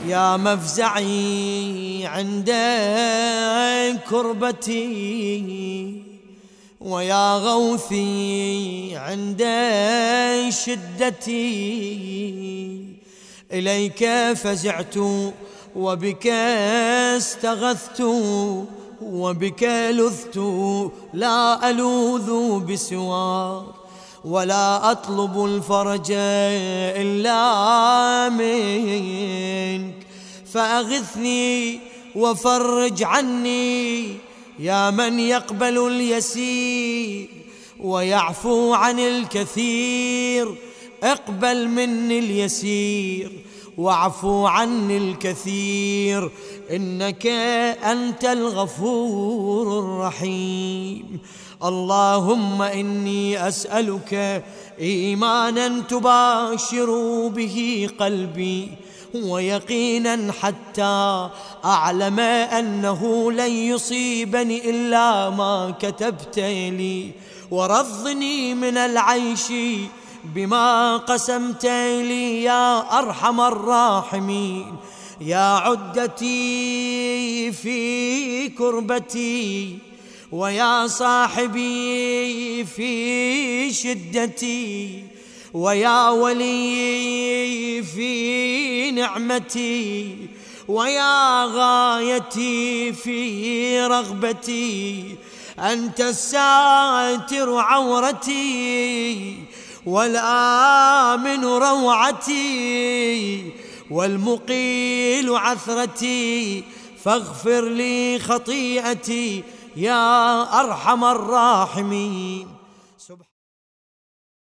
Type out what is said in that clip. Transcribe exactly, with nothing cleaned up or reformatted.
يا مفزعي عند كربتي، ويا غوثي عند شدتي. إليك فزعت وبك استغثت، وبك لذت لا ألوذ بسواك، ولا أطلب الفرج إلا منك. فأغثني وفرج عني يا من يقبل اليسير ويعفو عن الكثير. اقبل مني اليسير واعفو عني الكثير، إنك أنت الغفور الرحيم. اللهم إني أسألك إيمانا تباشر به قلبي، ويقينا حتى أعلم أنه لن يصيبني إلا ما كتبت لي، ورضني من العيش بما قسمت لي يا أرحم الراحمين. يا عدتي في كربتي، ويا صاحبي في شدتي، ويا ولي في نعمتي، ويا غايتي في رغبتي. أنت الساتر عورتي، والآمن روعتي، والمقيل عثرتي. فاغفر لي خطيئتي يا أرحم الراحمين.